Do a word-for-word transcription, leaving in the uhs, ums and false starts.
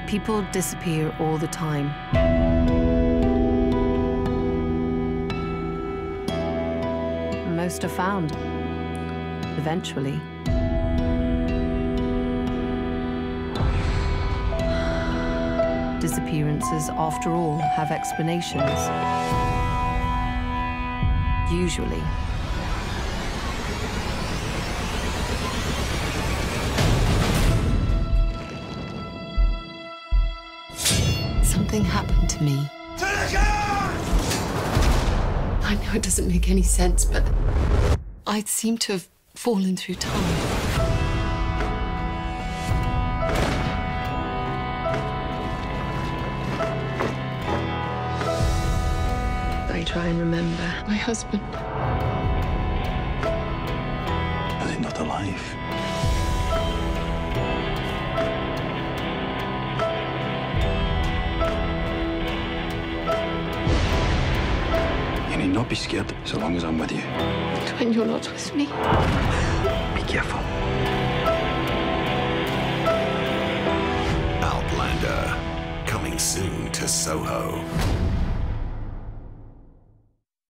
People disappear all the time. Most are found, eventually. Disappearances, after all, have explanations. Usually. Something happened to me. I know it doesn't make any sense, but I seem to have fallen through time. I try and remember my husband. Is he not alive? You need not be scared so long as I'm with you. When you're not with me. Be careful. Outlander, coming soon to Soho.